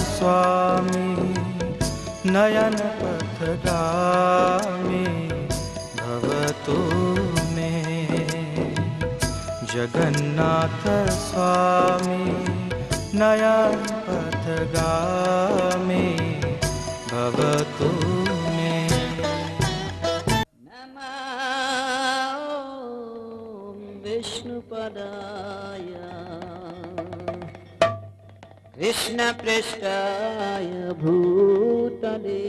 स्वामी नयन पथगामी भवतु मे। जगन्नाथ स्वामी नयन पथगामी भवतु मे। नमः विष्णुपदाय कृष्णपृष्ठाय भूतले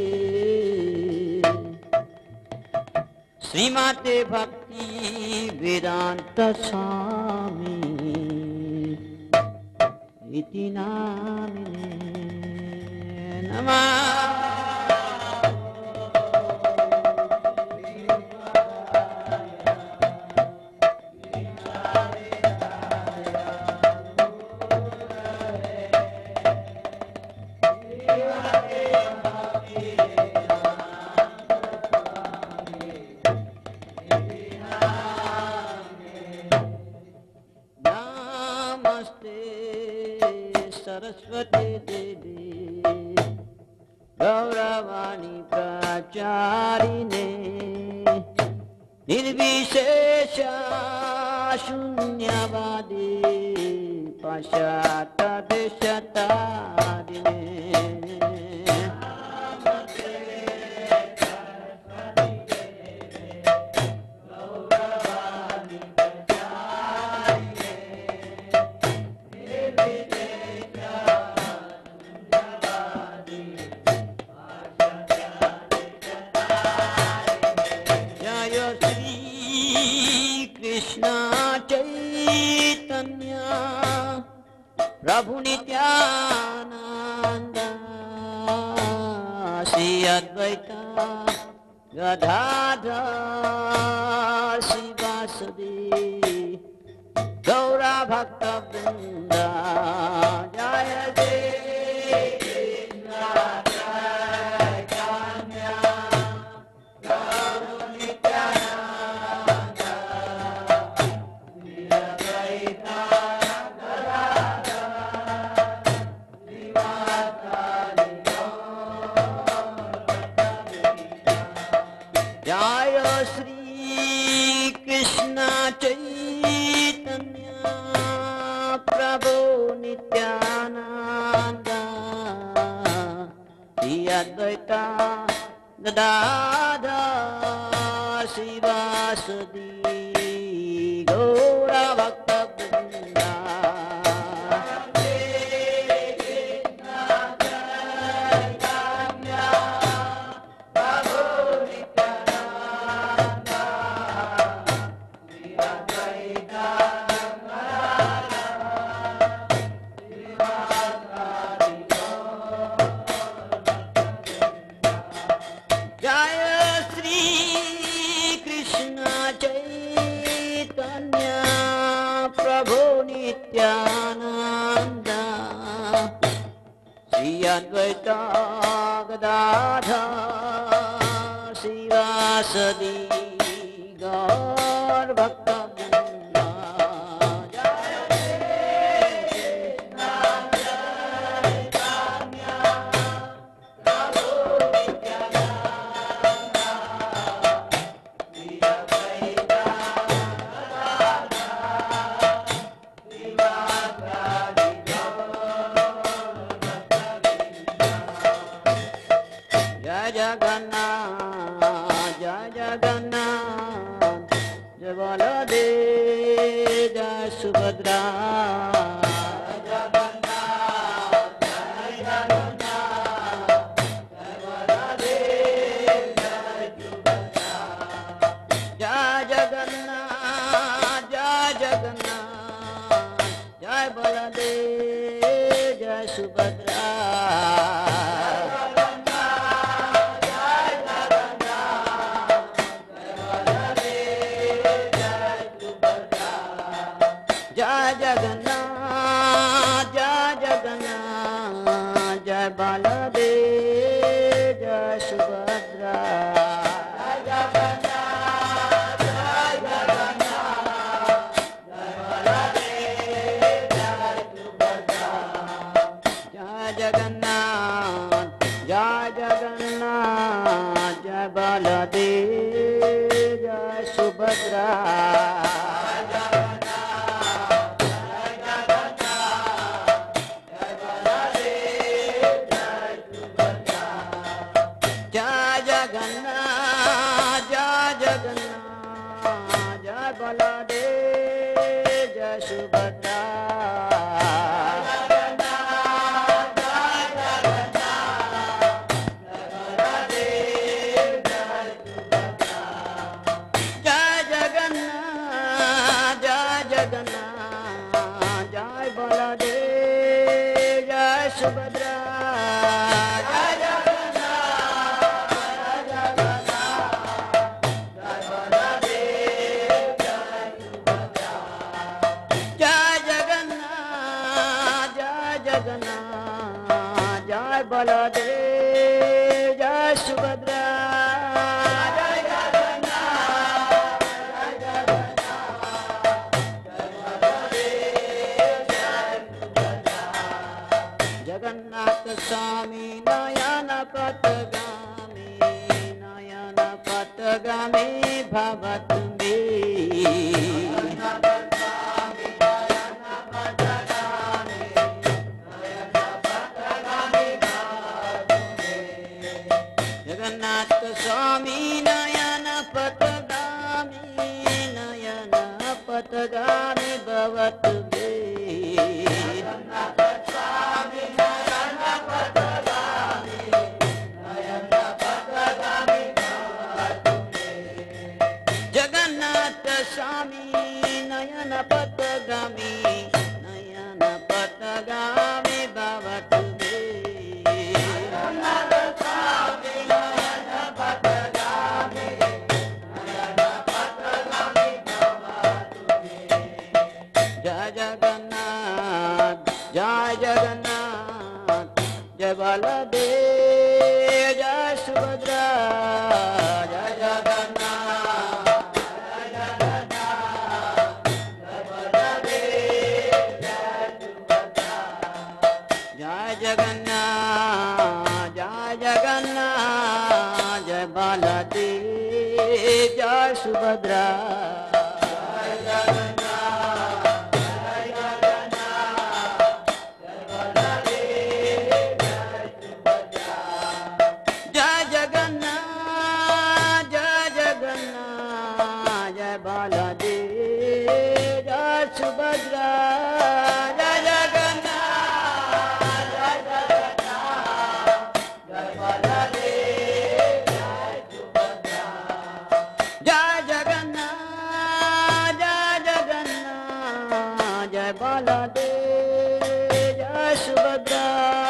श्रीमते भक्ति वेदांत स्वामी इति नामिने नमः। सरस्वती देवी गौरवाणी प्रचारिणे निर्विशेष शून्यवादी पाश्चात्यदेशतारिणे। प्रभु नित्यानंद श्री अद्वैत गदाधर शिवासुदी गौरा भक्त वृंद जय जय कृष्ण जय कन्या प्रभु नित्यानंद श्री अद्वैत जय श्री कृष्ण चैतन्य प्रभु नित्यानंद श्री अद्वैत गदाधर शिवासुदी गौरा भक्त वृंद नित्यानंद श्री अद्वैत गदाधर शिवासुदी गौर भक्त वृंद जय कृष्ण जय कन्या प्रभु नित्यानंद श्री अद्वैत जगन्नाथ जय बलदेव जय सुभद्रा जगन्नाथ जय जगन्नाथ जय बलदेव जय सुभद्रा जय जगन्नाथ जय बलदेव जय सुभद्रा जय जगन्नाथ जय बलदेव जय सुभद्रा जय जगन्नाथ जय बलदेव जय सुभद्रा जय जगन्नाथ बलदेव जय सुभद्रा जय जगन्नाथ जय बलदेव जय सुभद्रा जय बलदेव जय सुभद्रा जय जगन्नाथ जगन्नाथ स्वामी नयन पथगामी भवत मे जगन्नाथ स्वामी नयन पथगामी भवत मे जगन्नाथ स्वामी नयन पथगामी भवत मे जय जगन्नाथ जय बलदेव जय सुभद्रा जय जगन्नाथ जय बलदेव जय सुभद्रा जय जगन्नाथ जय बलदेव जय सुभद्रा सुभद्रा जय जगन्नाथ जय बलदेव जय सुभद्रा जय जगन्नाथ जय बलदेव जय सुभद्रा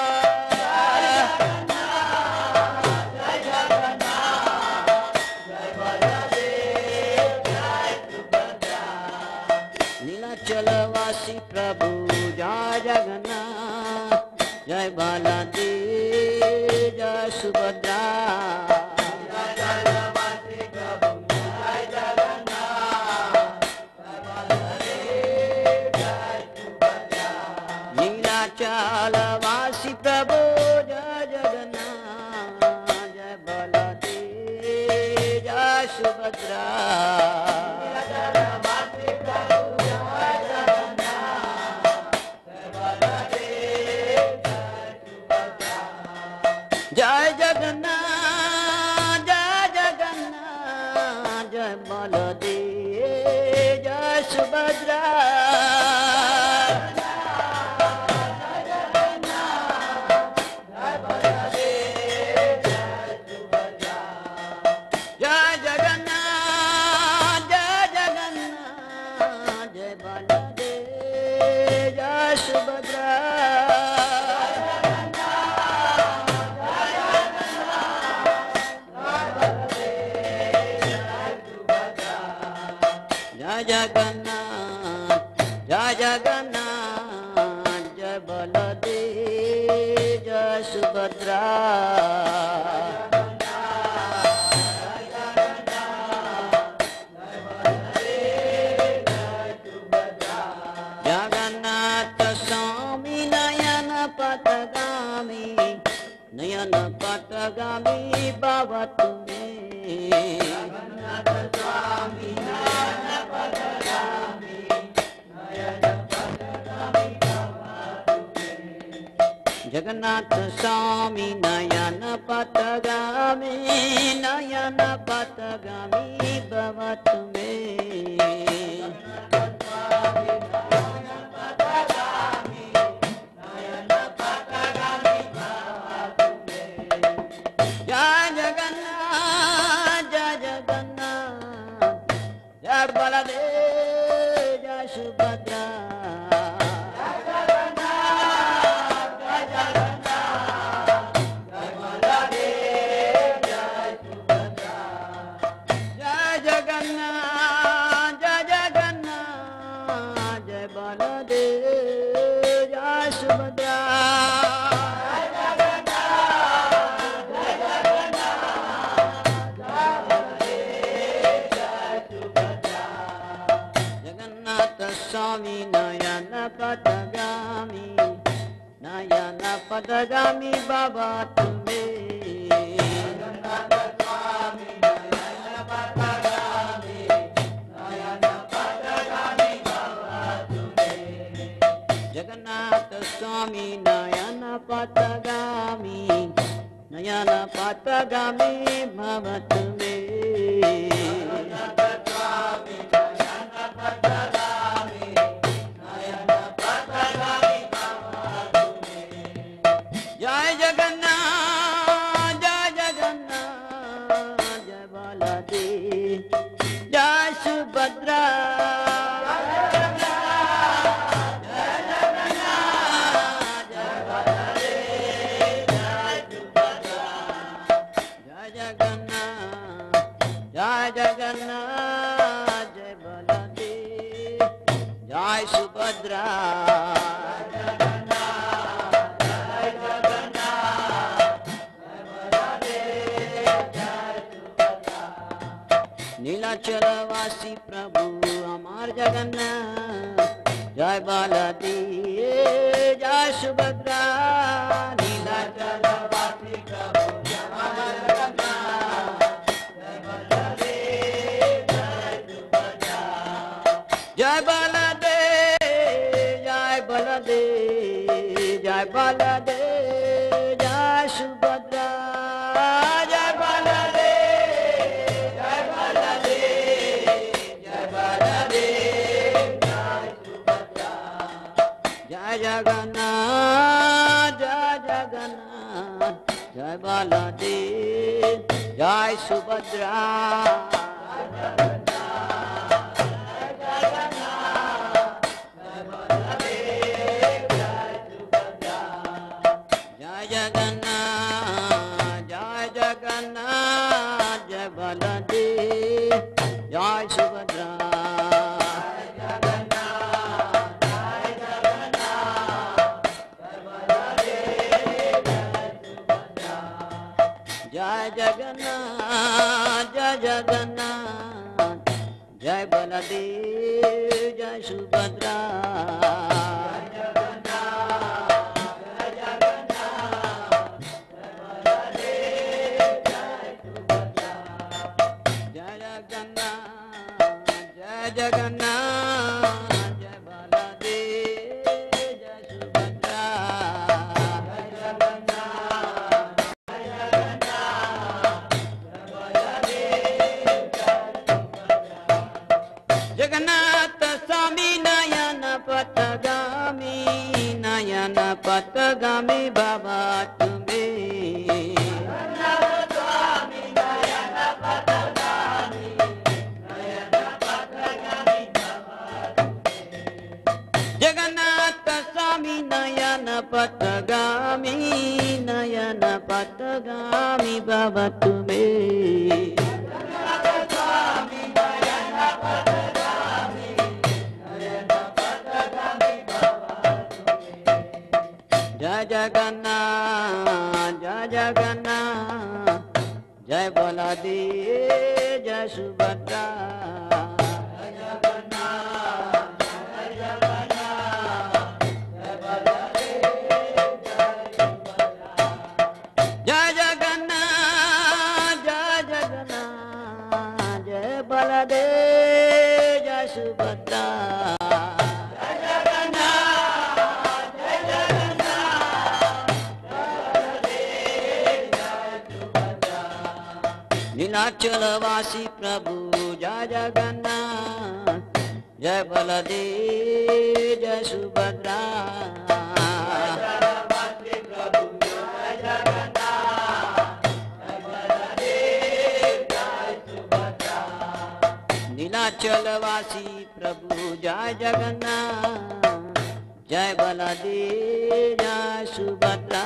नीलाचलवासी प्रभु जय जगन्नाथ जय बलदेव जय सुभद्रा नीलाचलवासी प्रभु जय जगन्नाथ जय बलदेव जय सुभद्रा नीलाचलवासी प्रभु जय जगन्नाथ जय बलदेव जय सुभद्रा जय जगन्नाथ जय बलदेव जय सुभद्रा जय जगन्नाथ जय बलदेव जय सुभद्रा जय जगन्नाथ जय बलदेव जय सुभद्रा जगन्नाथ स्वामी नयन पथगामी भवत मे जगन्नाथ स्वामी नयन पथगामी जगन्नाथ स्वामी नयन पथगामी भवत मे Subhadra Swami Nayana Patagami Nayana Patagami Baba Tume Jagannath Swami Nayana Patagami Nayana Patagami Baba Tume Jagannath Swami Nayana Patagami Nayana Patagami Baba Tume नीलाचलवासी प्रभु अमर जगन्नाथ जय बलदेव जय सुभद्रा नीलाचलवासी प्रभु अमर जगन्नाथ जय बलदेव जय सुभद्रा जय बलदेव जय बलदेव जय बलदेव जय सुभद्रा जगन्नाथ जय बलदेव जय सुभद्रा जय जगन्नाथ जय बलदेव जय सुभद्रा जय जगन्नाथ जय बलदेव जय सुभद्रा जय जगन्नाथ जय बलदेव जय सुभद्रा जगन्नाथ स्वामी नयन पथगामी बाबा तुम्हें जगन्नाथ स्वामी नयन पथगामी बाबा तुम्हें जय जगन्नाथ जय बलदेव जय सुभद्रा जय जगन्नाथ जय बलदेव जय सुभद्रा नीलाचलवासी प्रभु जय जगन्नाथ जय बलदेव जय सुभद्रा नीलाचल नीलाचलवासी प्रभु जय जगन्नाथ, जय बलदेव जय सुभद्रा।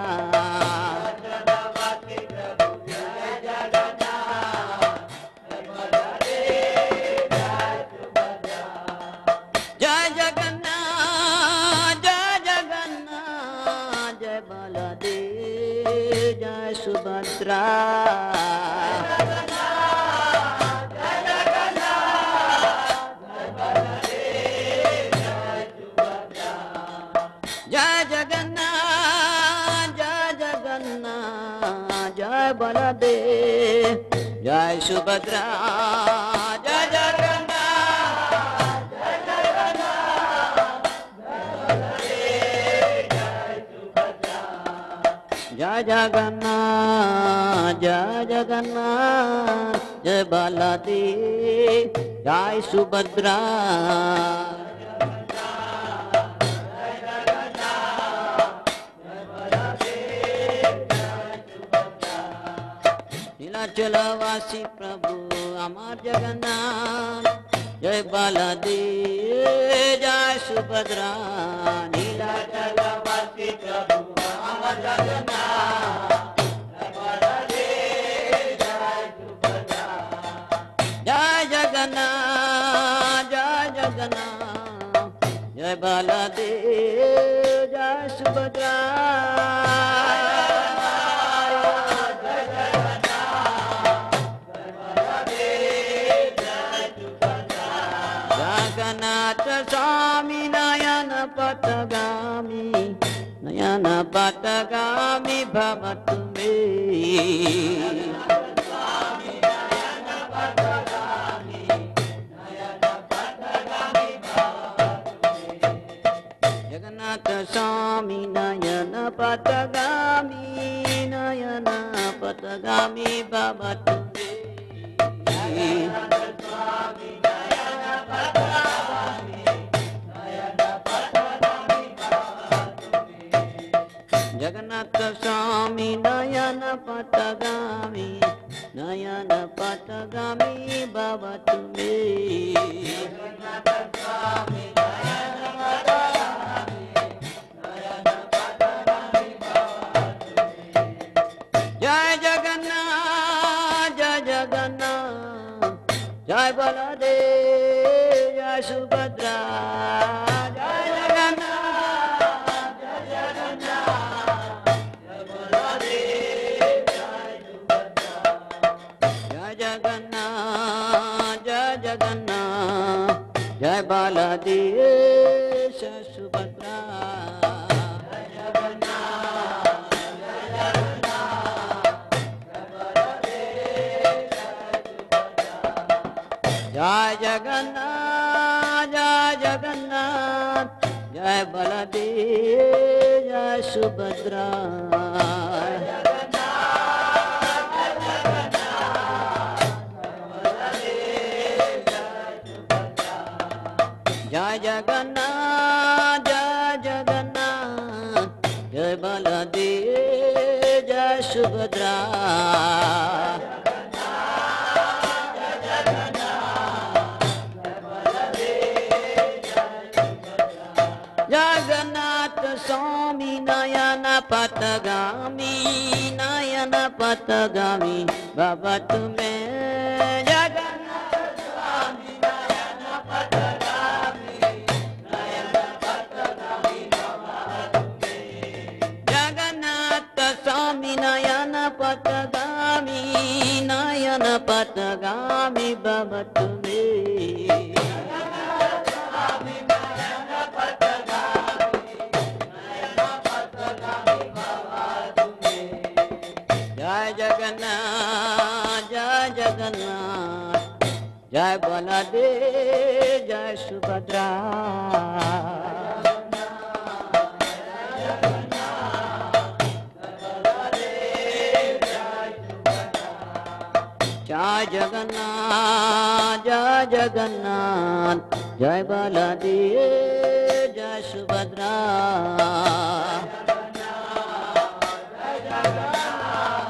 जय जगन्नाथ जय जगन्नाथ, जय बलदेव जय सुभद्रा। जय जगन्नाथ जय जगन्नाथ, जय बलदेव जय सुभद्रा। जय जगन्नाथ जय जगन्नाथ, जय जगन्नाथ जय जगन्नाथ, जय बलदेव जय सुभद्रा। नीलाचलवासी प्रभु अमर जगन्नाथ, जय बलदेव जय सुभद्रा। नीलाचलवासी प्रभु अमर जगन्नाथ, जय बलदेव जय सुभद्रा। जय जगन्नाथ जय जगन्नाथ, जय बलदेव जय सुभद्रा। जगन्नाथ स्वामी नयन पथगामी, नयन पथगामी भवतु मे। जगन्नाथ स्वामी नयन पथगामी, नयन पथगामी भवतु मे। जगन्नाथ स्वामी नयन पथगामी, नयन पथगामी भवतु मे। जय जगन्नाथ जय जगन्नाथ, जय बलदेव जय सुभद्रा। जय जगन्नाथ जय जगन्नाथ, जय बलदेव जय सुभद्रा। जय जगन्नाथ जय जगन्नाथ, जय बलदेव जय सुभद्रा। जय जगन्नाथ जय जगन्नाथ, जय बलदेव जय सुभद्रा। जय जगन्नाथ जय जगन्नाथ, जय बलदेव जय सुभद्रा। जगन्नाथ स्वामी नयन पथगामी, नयन पथगामी भवतु मे। जगन्नाथ स्वामी नयन पथगामी, नयन पथगामी भवतु मे। जगन्नाथ स्वामी नयन पथगामी, नयन पथगामी भवतु मे। जय जगन्नाथ जय जगन्नाथ, जय बलदेव जय सुभद्रा। जय जगन्नाथ जय जगन्नाथ, जय बलदेव जय सुभद्रा।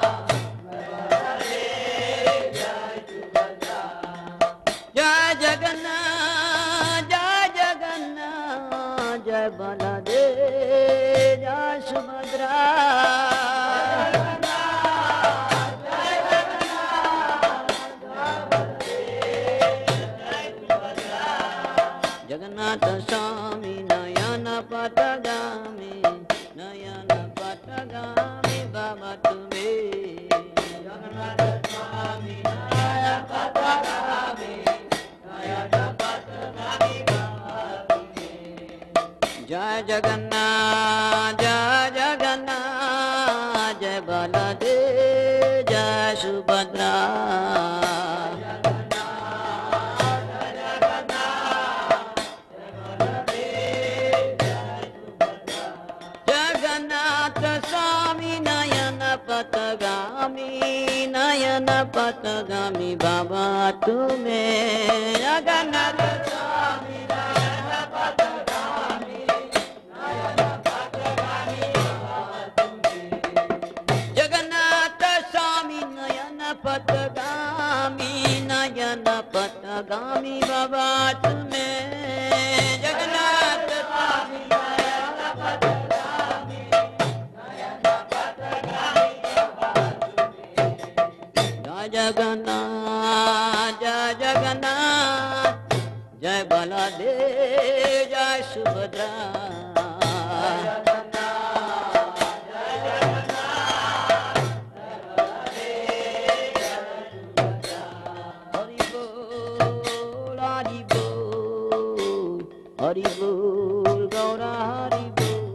जय जगन्नाथ जय बलदेव जय सुभद्रा जगन्नाथ स्वामी नयन पथगामी बाबा तुम्हें जगन्नाथ स्वामी नयन पथगामी बाबा तुम्हें जय जगन्नाथ जय बलदेव जय सुभद्रा नयन पथगामी बाबा तुम्हें जगन्नाथ स्वामी नयन पथगामी बाबा तुम्हें जगन्नाथ स्वामी नयन पथगामी बाबा तुम्हें जगन्नाथ स्वामी नयन पथगामी जगन्नाथ जय बलदेव जय सुभद्रा हरि बोल हरि बोल Gaura Hari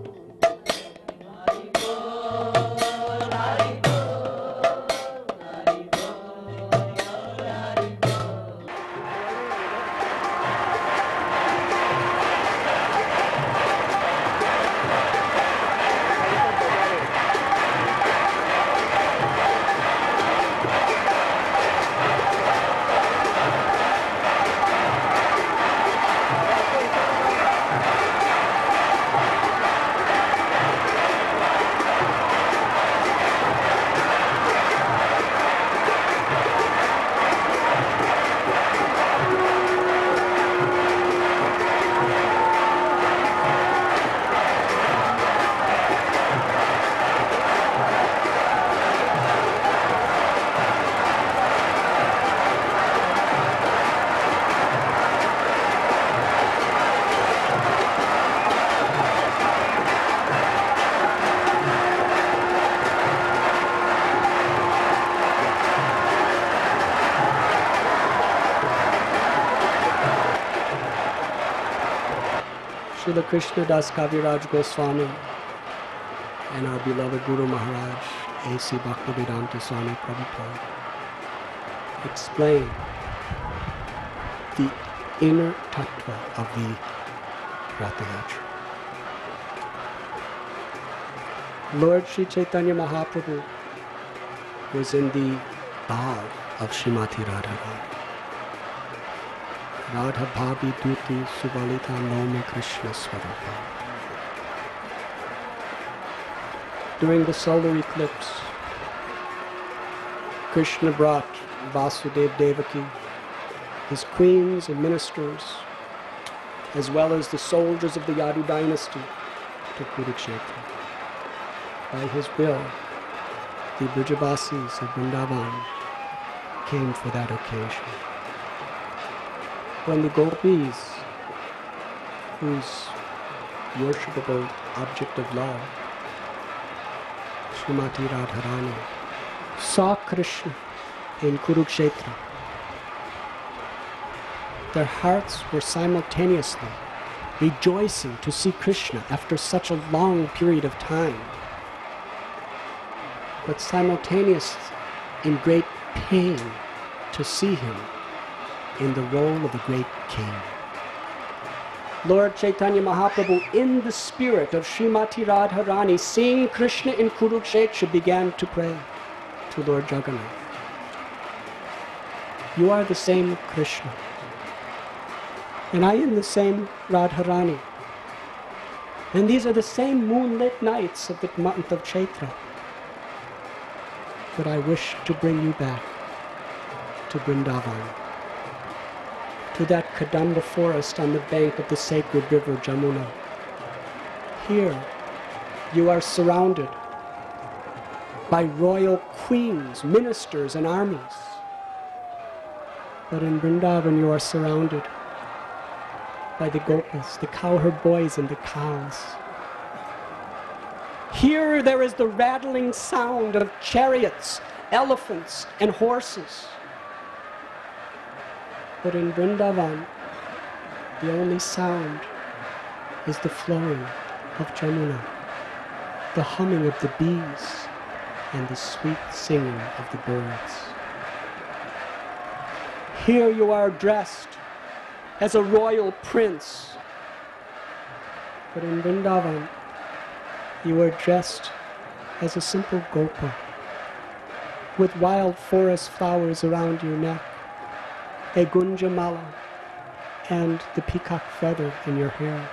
Srila Krishna Das Kaviraj Goswami and our beloved Guru Maharaj A.C. Bhaktivedanta Swami Prabhupada explain the inner tattva of the Rathayatra. Lord Sri Chaitanya Mahaprabhu was in the bhav of Srimati Radharani. Radha Bhabi Duti Subalita Nome Krishna Swarupa. During the solar eclipse, Krishna brought Vasudev Devaki, his queens and ministers, as well as the soldiers of the Yadu dynasty, to Kurukshetra. By his will, the Brijabasis of Vrindavan came for that occasion. When the gopis, whose worshipable object of love, Srimati Radharani, saw Krishna in Kurukshetra, their hearts were simultaneously rejoicing to see Krishna after such a long period of time, but simultaneously in great pain to see him in the role of a great king. Lord Chaitanya Mahaprabhu, in the spirit of Srimati Radharani, seeing Krishna in Kurukshetra, began to pray to Lord Jagannath. You are the same Krishna, and I am the same Radharani. And these are the same moonlit nights of the month of Chaitra. But I wish to bring you back to Vrindavan, to that Kadamba forest on the bank of the sacred river Jamuna, Here, you are surrounded by royal queens, ministers, and armies. But in Vrindavan, you are surrounded by the gopas, the cowherd boys, and the cows. Here, there is the rattling sound of chariots, elephants, and horses. But in Vrindavan, the only sound is the flowing of Jamuna, the humming of the bees, and the sweet singing of the birds. Here you are dressed as a royal prince, but in Vrindavan, you are dressed as a simple gopa, with wild forest flowers around your neck, a gunjamala, and the peacock feather in your hair.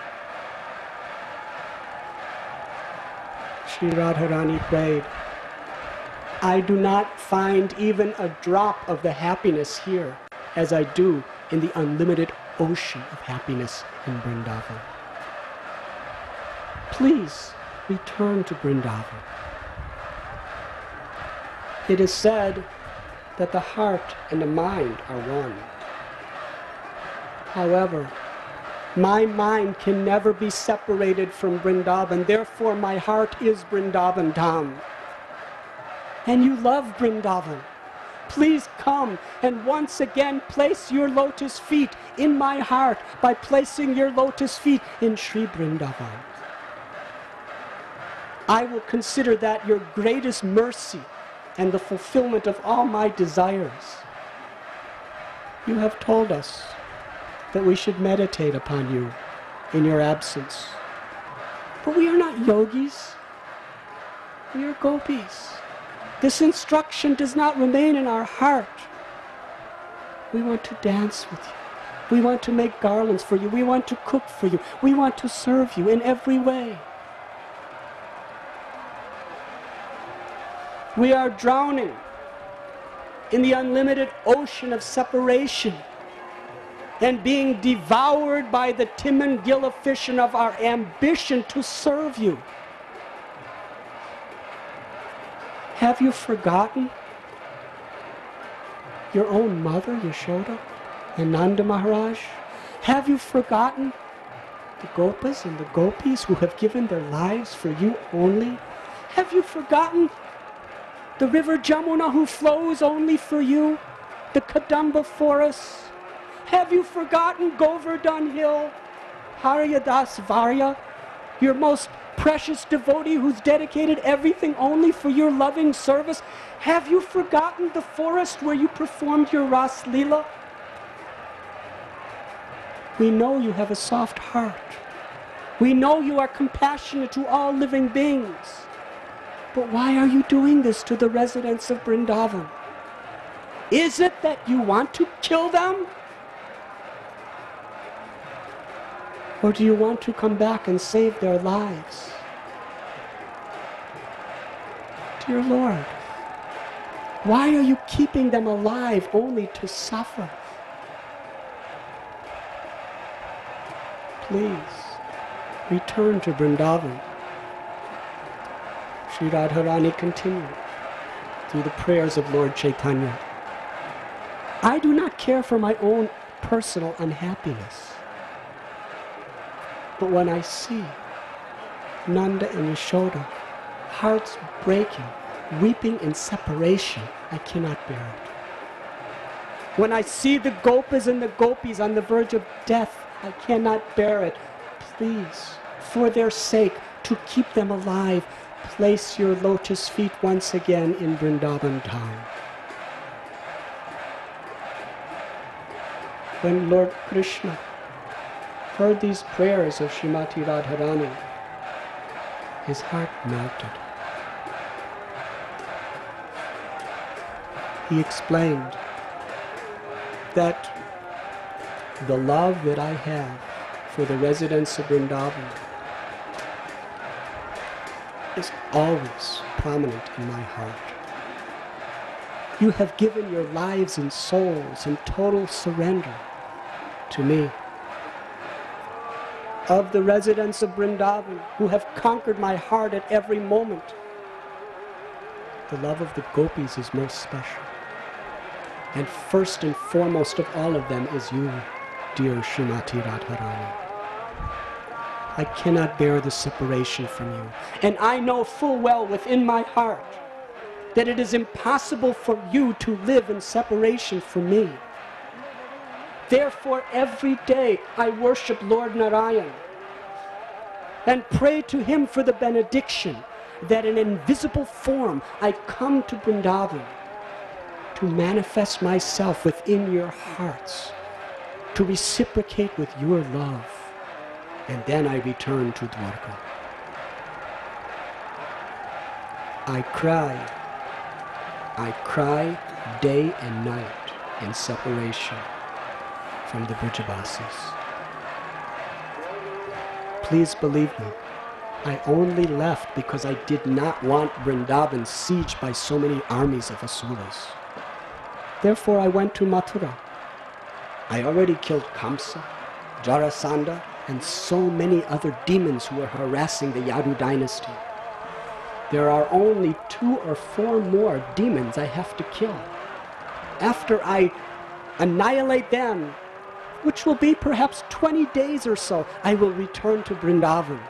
Sri Radharani prayed, I do not find even a drop of the happiness here as I do in the unlimited ocean of happiness in Vrindavan. Please return to Vrindavan. It is said that the heart and the mind are one. However, my mind can never be separated from Vrindavan. Therefore, my heart is Vrindavan Dham. And you love Vrindavan. Please come and once again place your lotus feet in my heart by placing your lotus feet in Sri Vrindavan. I will consider that your greatest mercy and the fulfillment of all my desires. You have told us that we should meditate upon you in your absence. But we are not yogis. We are gopis. This instruction does not remain in our heart. We want to dance with you. We want to make garlands for you. We want to cook for you. We want to serve you in every way. We are drowning in the unlimited ocean of separation and being devoured by the Timon-Gila fission of our ambition to serve you. Have you forgotten your own mother, Yashoda, and Nanda Maharaj? Have you forgotten the Gopas and the Gopis who have given their lives for you only? Have you forgotten the river Jamuna who flows only for you? The Kadamba forests? Have you forgotten Govardhan Hill, Hariyadas Varya, your most precious devotee who's dedicated everything only for your loving service? Have you forgotten the forest where you performed your Ras Leela? We know you have a soft heart. We know you are compassionate to all living beings. But why are you doing this to the residents of Vrindavan? Is it that you want to kill them? Or do you want to come back and save their lives? Dear Lord, why are you keeping them alive only to suffer? Please, return to Vrindavan. Sri Radharani continued through the prayers of Lord Chaitanya. I do not care for my own personal unhappiness. But when I see Nanda and Yashoda, hearts breaking, weeping in separation, I cannot bear it. When I see the Gopas and the Gopis on the verge of death, I cannot bear it. Please, for their sake, to keep them alive, place your lotus feet once again in Vrindavan Dham. When Lord Krishna heard these prayers of Srimati Radharani, his heart melted. He explained that the love that I have for the residents of Vrindavan is always prominent in my heart. You have given your lives and souls in total surrender to me. of the residents of Vrindavan who have conquered my heart at every moment, the love of the gopis is most special. And first and foremost of all of them is you, dear Srimati Radharani. I cannot bear the separation from you. And I know full well within my heart that it is impossible for you to live in separation from me. Therefore, every day I worship Lord Narayan and pray to him for the benediction that in invisible form I come to Vrindavan to manifest myself within your hearts, to reciprocate with your love, and then I return to Dwarka. I cry day and night in separation from the Brijabasis. Please believe me, I only left because I did not want Vrindavan sieged by so many armies of Asuras. Therefore I went to Mathura. I already killed Kamsa, Jarasandha, and so many other demons who were harassing the Yadu dynasty. There are only 2 or 4 more demons I have to kill. After I annihilate them, which will be perhaps 20 days or so, I will return to Vrindavan.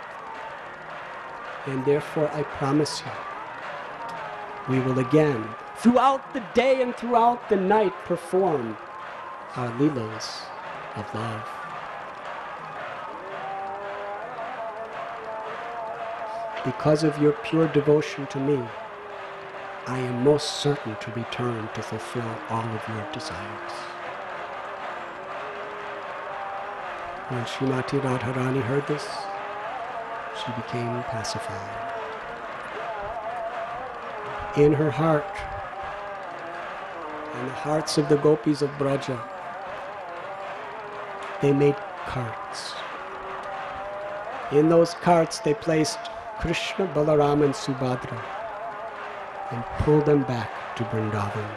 And therefore I promise you, we will again, throughout the day and throughout the night, perform our Leelas of love. Because of your pure devotion to me, I am most certain to return to fulfill all of your desires. When Srimati Radharani heard this, she became pacified. In her heart, and the hearts of the gopis of Braja, they made carts. In those carts they placed Krishna, Balaram and Subhadra and pulled them back to Vrindavan.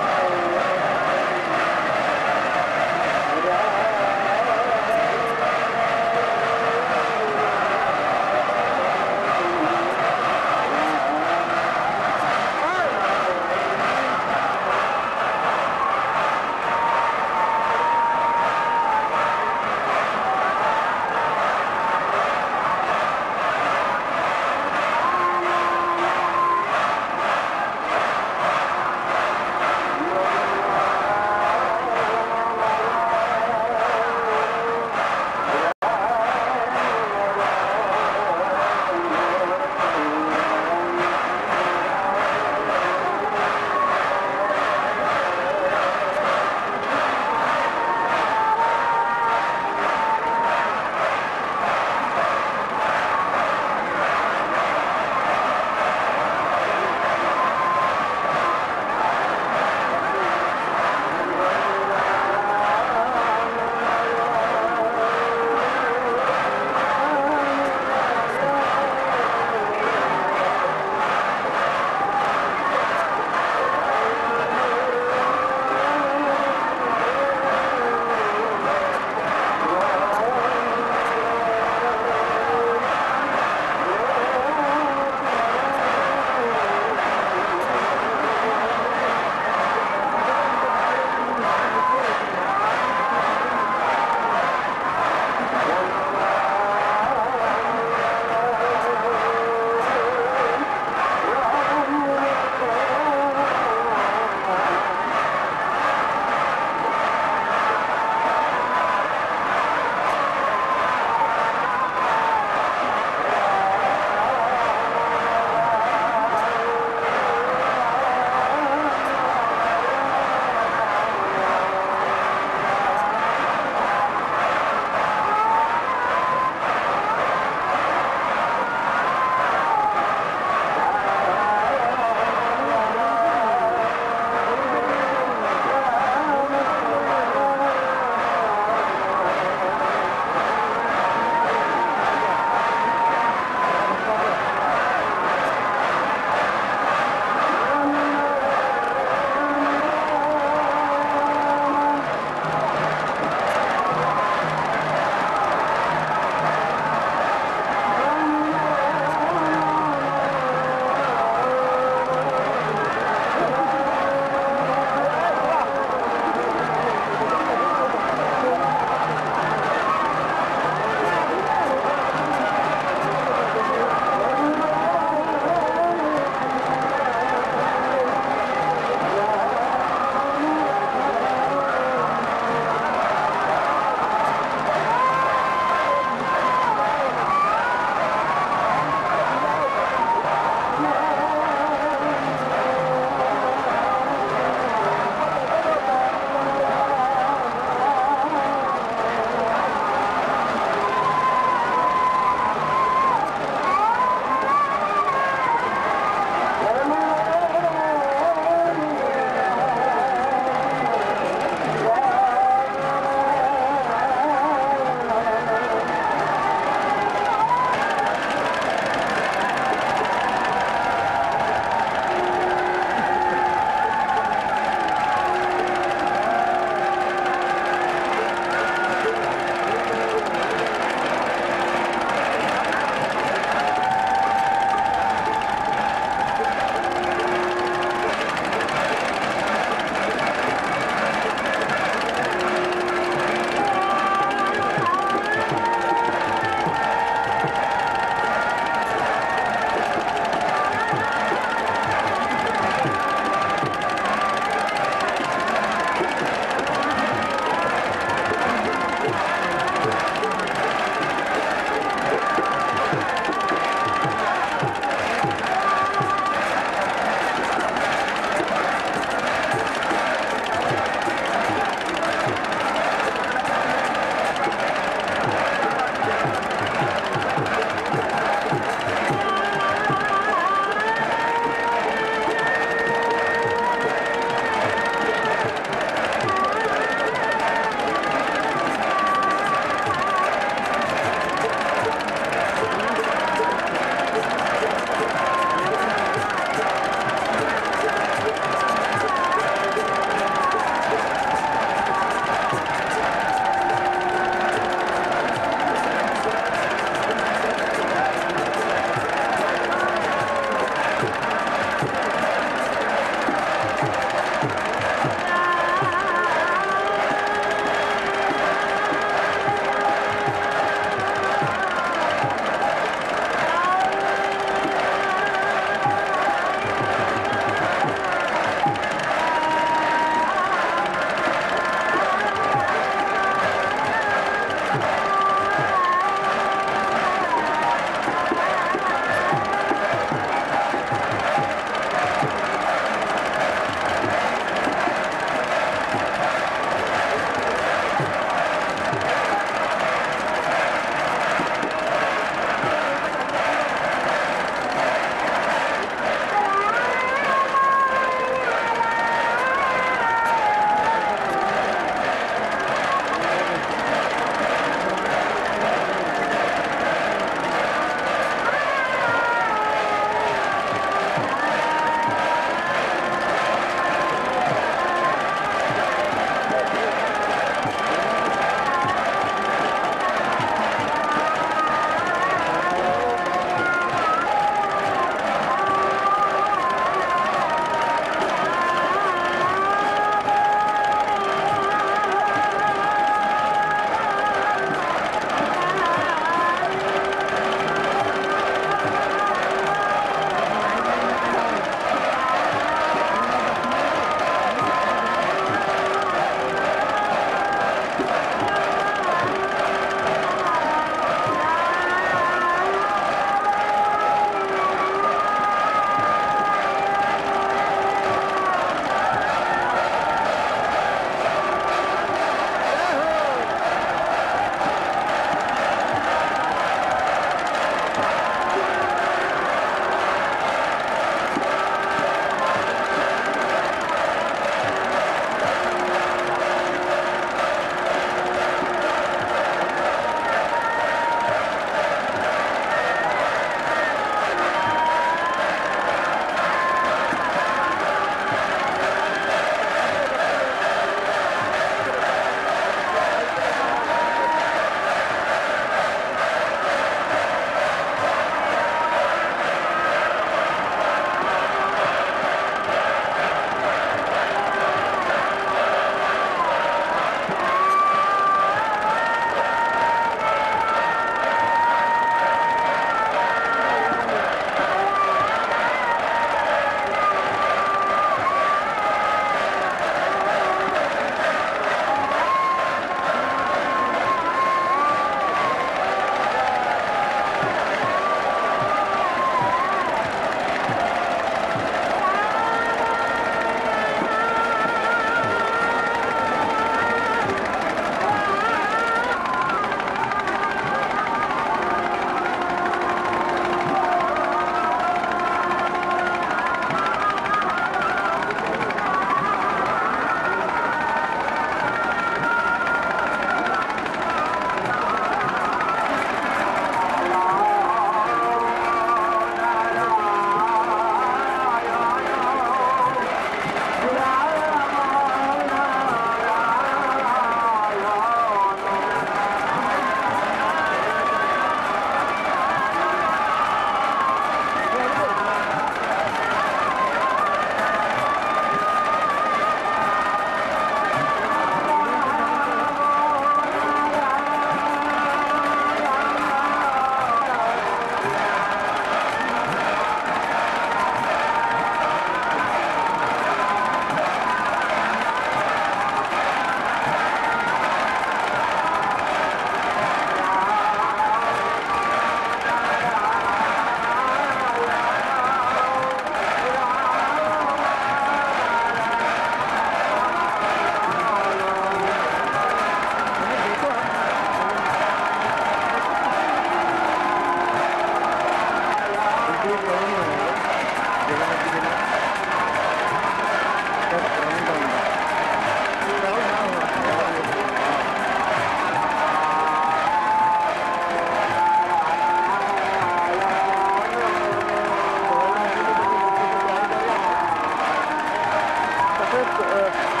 the earth.